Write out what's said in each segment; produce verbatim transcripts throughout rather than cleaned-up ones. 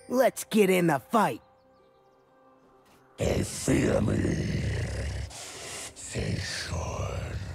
Let's get in the fight. They fear me. They should.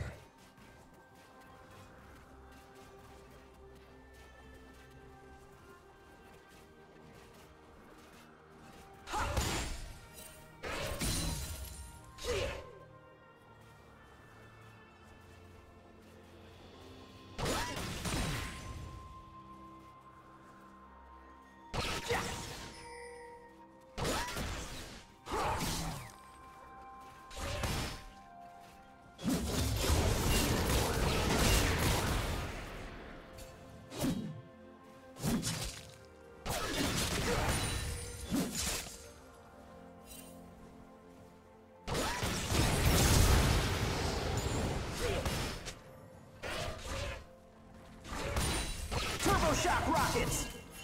Shock rockets!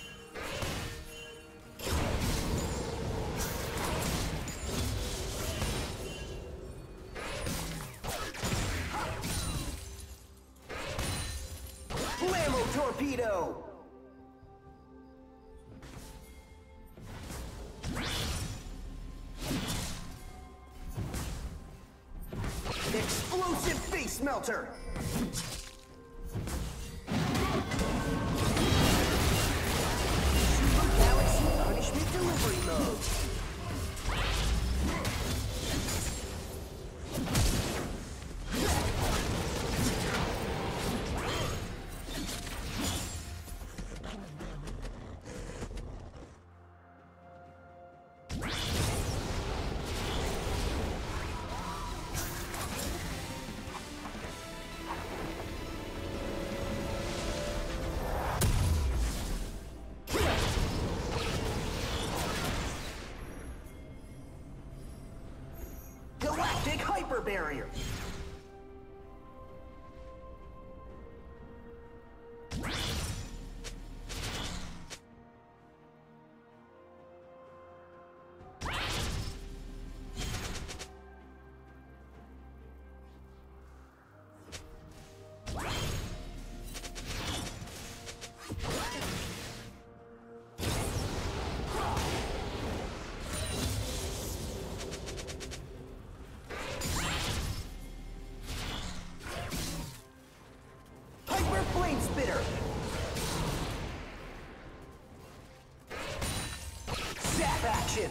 Blammo torpedo! Explosive face melter! Punishment delivery mode. Galactic hyper barrier. Flame spitter. Zap action.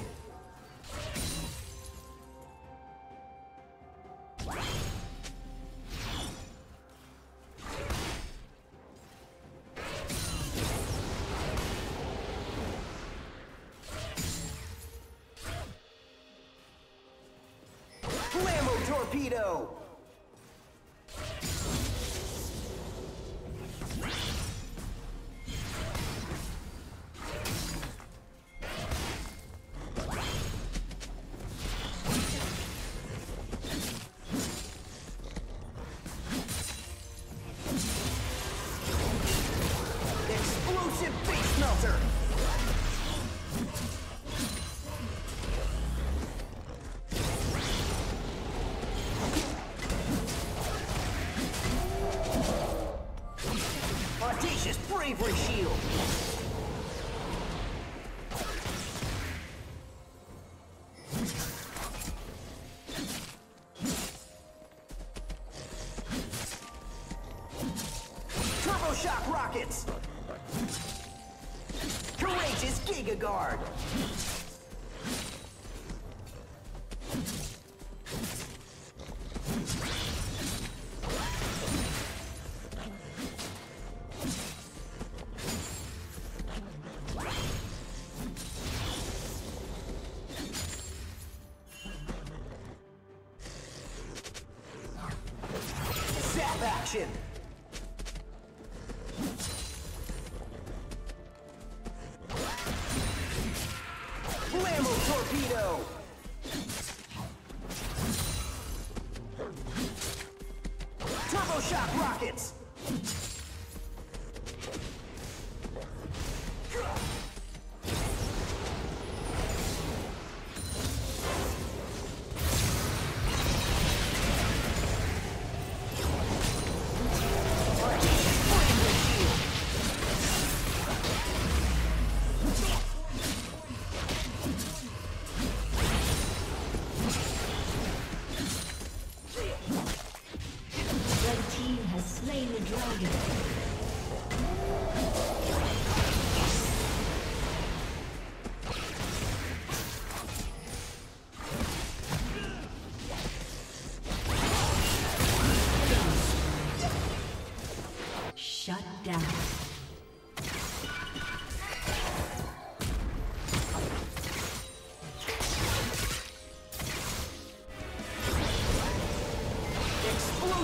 Blammo torpedo. Explosive face melter. Audacious bravery shield. Turbo shock rockets. Courageous Giga Guard. Zap action. Blammo torpedo. Turbo shock rockets.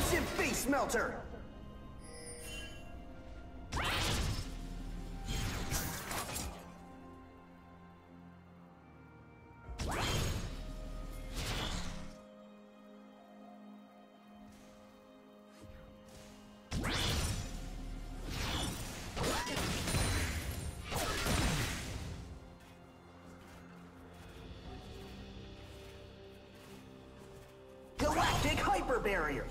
Explosive face melter. Galactic hyper barrier.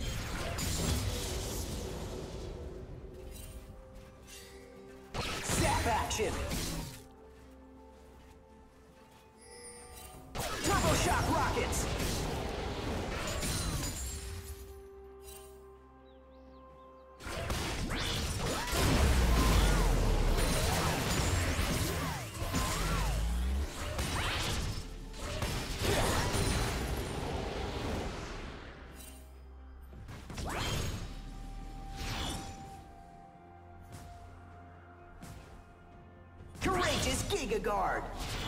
Zap action. Turbo shock rockets. Courageous Giga Guard.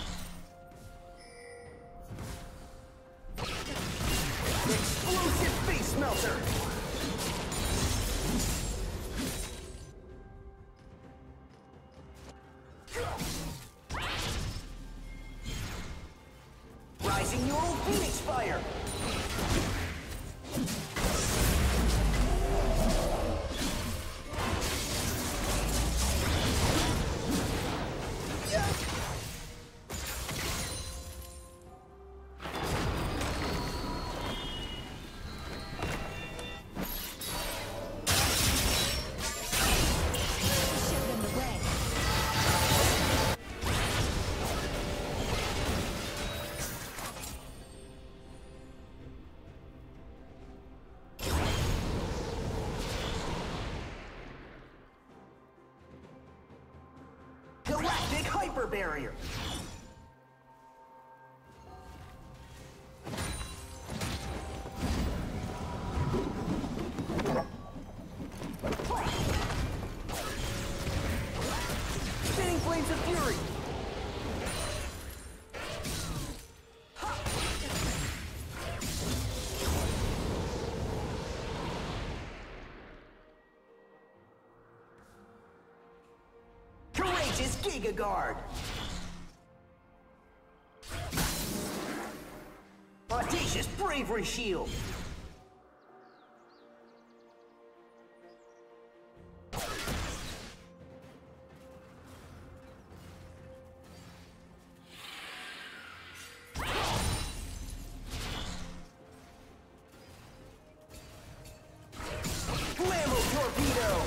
Explosive face melter. Rising neural Phoenix fire. Galactic hyper barrier. Spinning flames of fury. Courageous Giga Guard. Audacious Bravery Shield. Blammo Torpedo.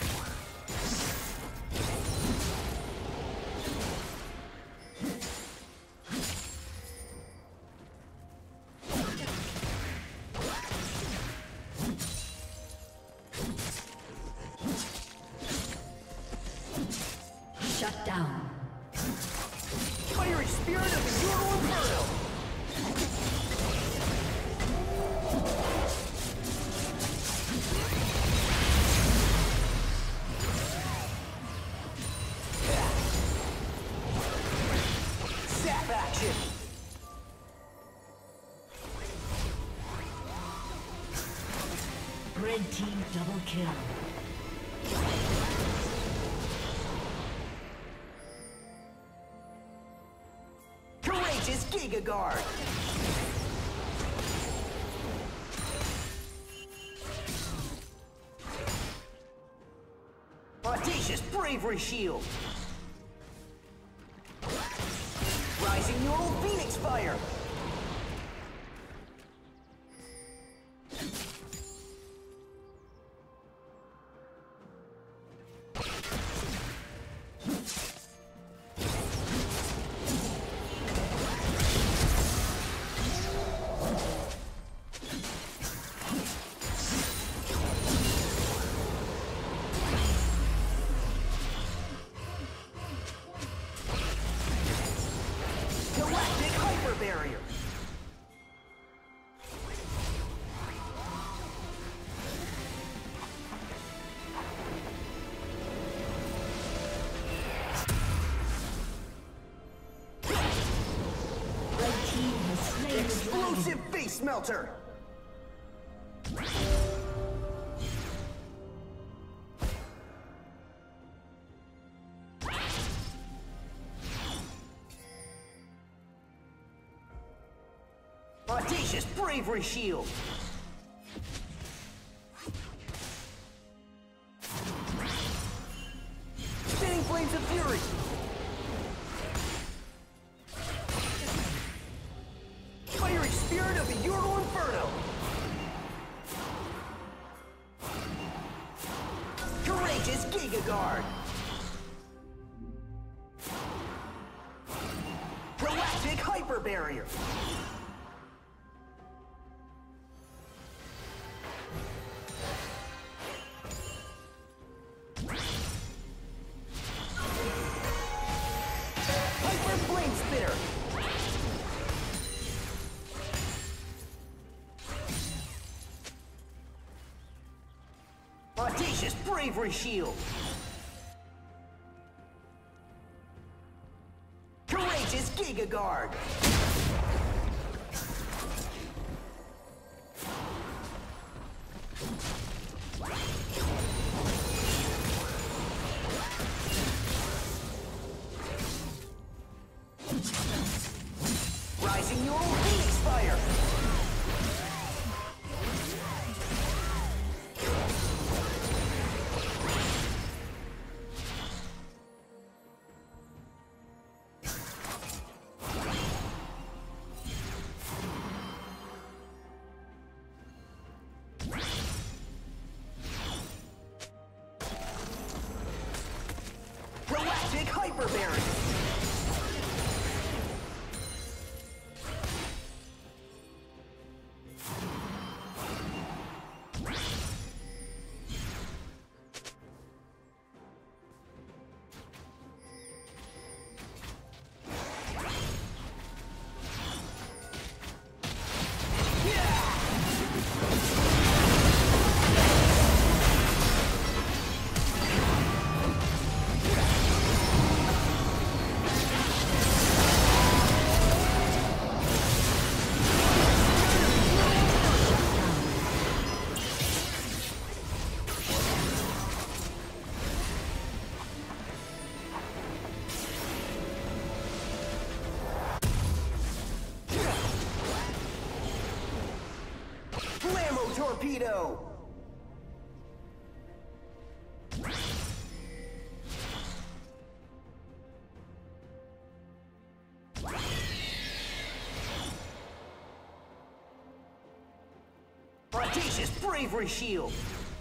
Shut down. Fiery Spirit of the Euro Inferno. Zap action. Red team double kill. Courageous Giga Guard. Audacious Bravery Shield. Rising neural Phoenix fire. Galactic hyper barrier. Red team has slain the dragon. Explosive face melter. Audacious bravery shield. Spinning flames of fury. Fiery spirit of the Ural Inferno. Courageous Giga Guard. Galactic Hyper Barrier. Hyper Flame Spitter. Audacious Bravery Shield. Courageous Giga Guard. Rising Neural Phoenix Fire. Galactic Hyper Barrier. Blammo Torpedo! Audacious Bravery Shield!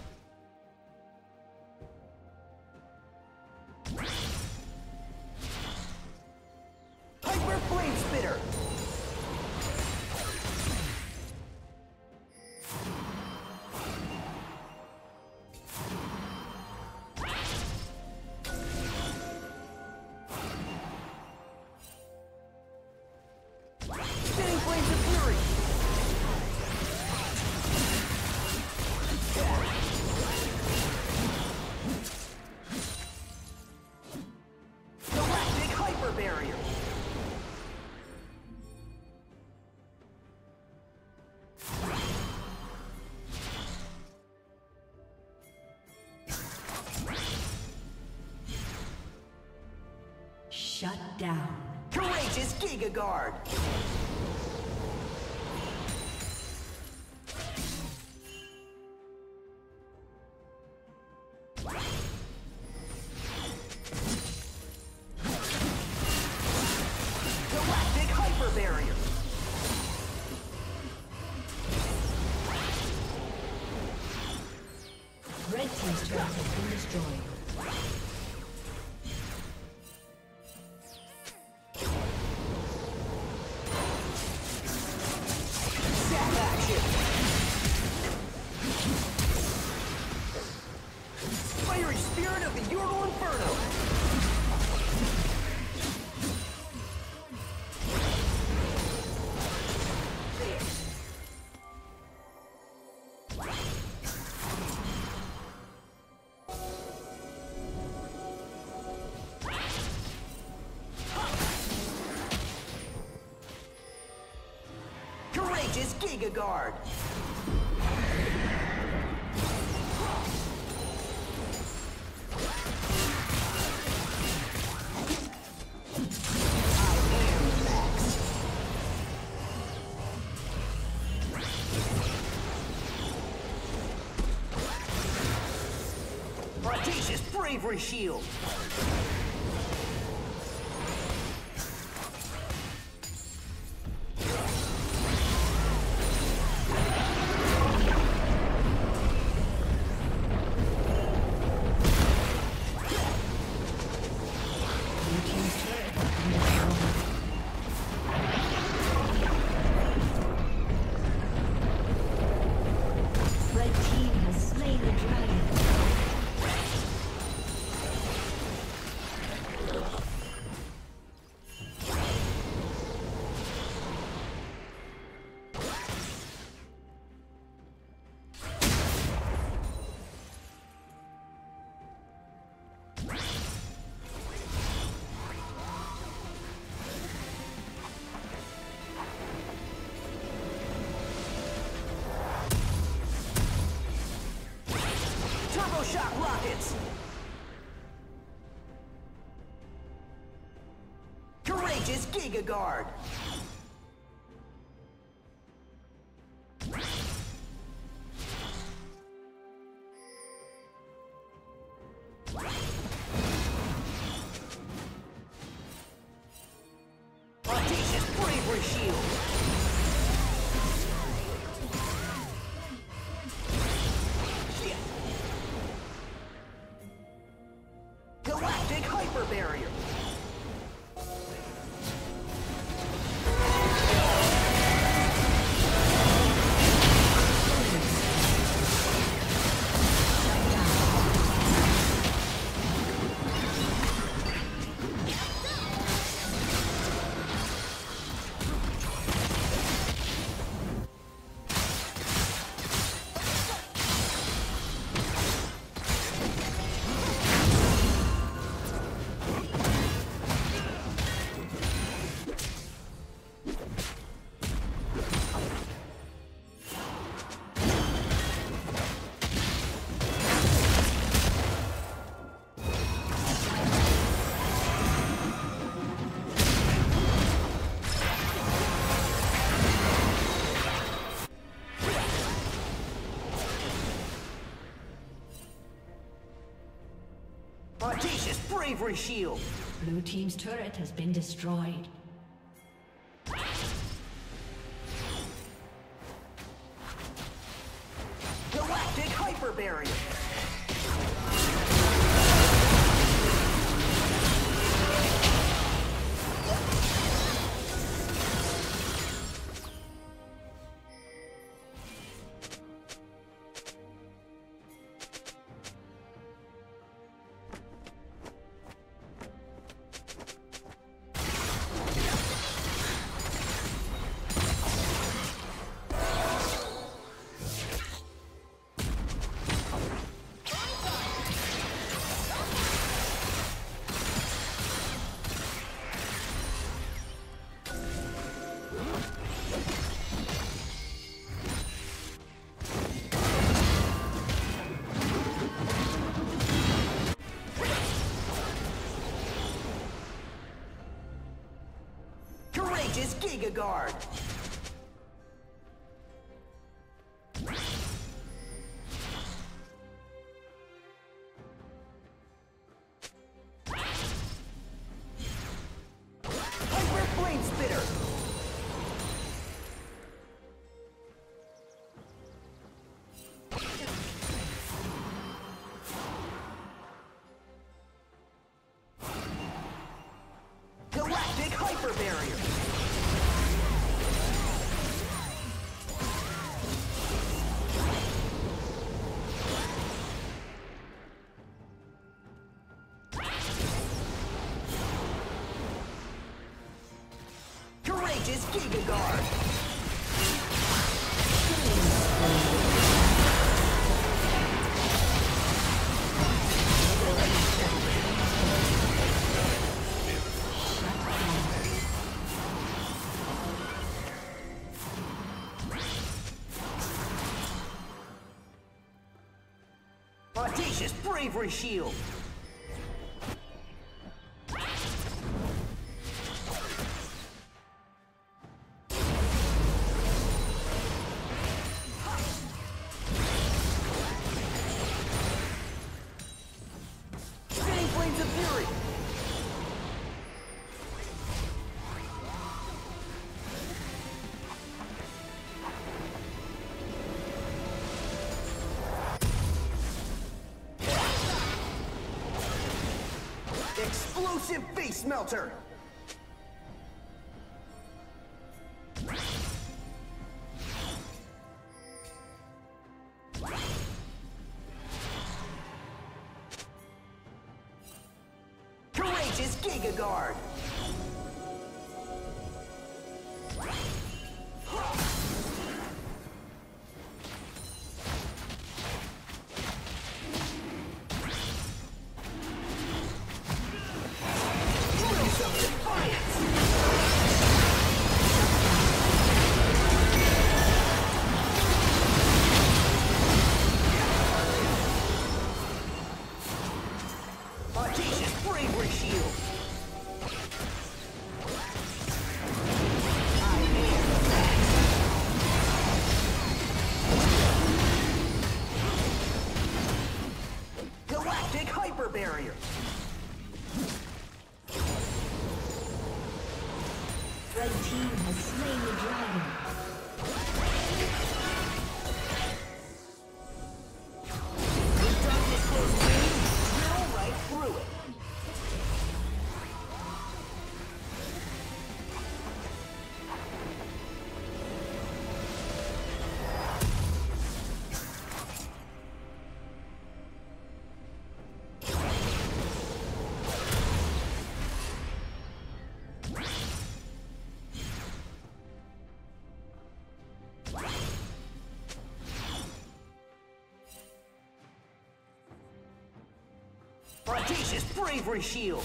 Hyper Flame Spitter! Spinning Flames of Fury! Galactic Hyper Barrier! Shut down. Courageous Giga Guard! Galactic Hyper Barrier! Red team's turret has been destroyed. Zap action! Fiery Spirit of the Ural Inferno! Courageous Giga Guard! I am Max. bravery shield. Shock rockets! Courageous Giga Guard! Audacious Bravery Shield! Galactic Hyper Barrier! Audacious Bravery Shield! Blue team's turret has been destroyed. Galactic Hyper Barrier! Courageous Giga Guard! Hyper Flame Spitter! Galactic Hyper Barrier! Courageous Giga Guard! Audacious Bravery Shield! explosive face melter! Courageous Giga Guard! Barrier. Red team has slain the dragon. The darkness goes through, drill right through it. Audacious Bravery Shield!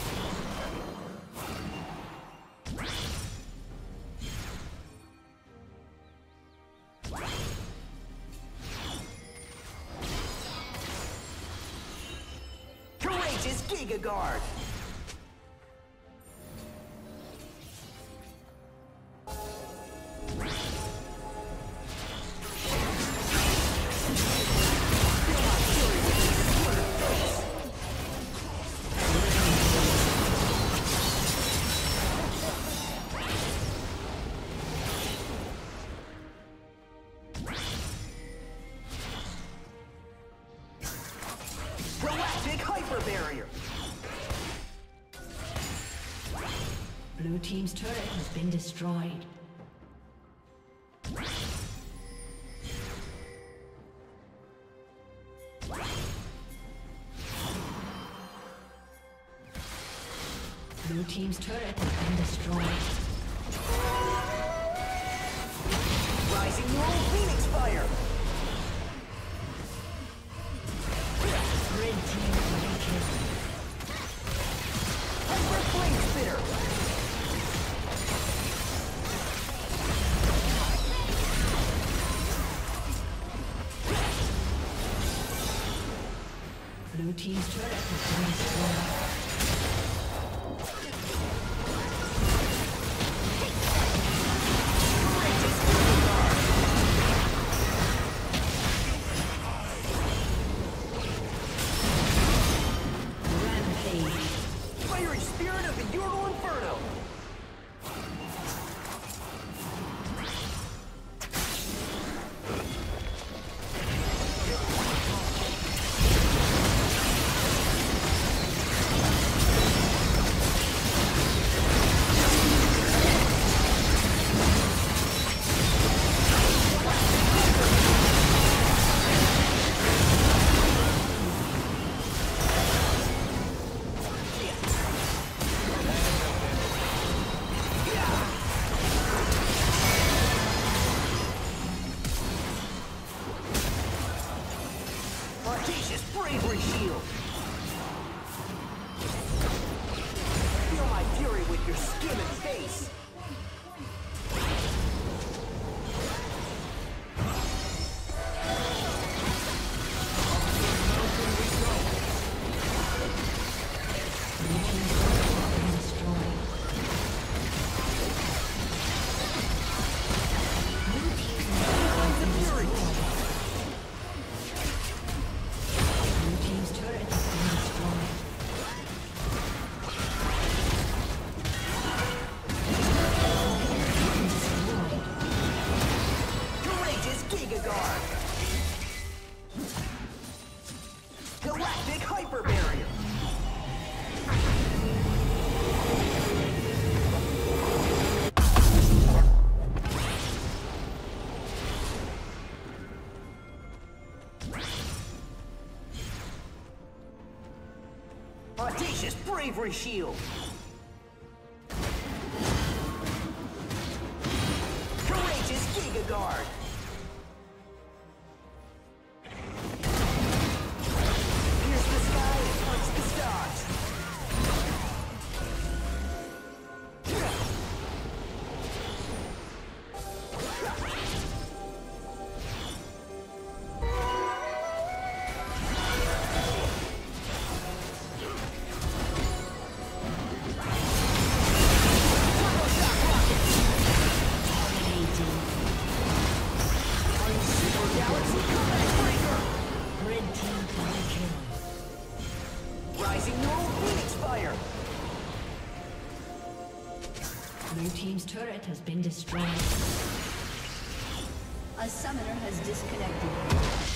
Courageous Giga Guard! Barrier. Blue team's turret has been destroyed. Blue team's turret has been destroyed. Rising roll Phoenix Fire. Red team double kill. Hyper Flame Spitter. Blue team's turret has been destroyed. Bravery Shield! Feel my fury with your skin and face! bravery shield. Courageous Giga Guard. Pierce the sky and punch the stars. Blue team's turret has been destroyed. A summoner has disconnected.